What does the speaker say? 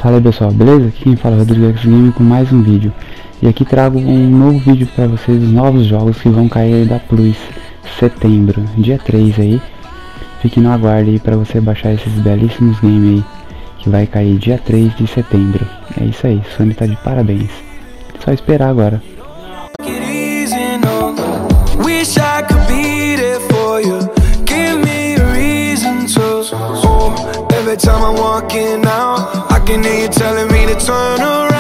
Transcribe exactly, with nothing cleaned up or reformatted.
Fala aí pessoal, beleza? Aqui quem fala é o Rodrigo X Game com mais um vídeo. E aqui trago um novo vídeo para vocês, os novos jogos que vão cair aí da Plus setembro, dia três aí. Fique no aguardo aí para você baixar esses belíssimos games aí, que vai cair dia três de setembro. É isso aí, Sony tá de parabéns. Só esperar agora. Every time I'm walking out, I can hear you telling me to turn around.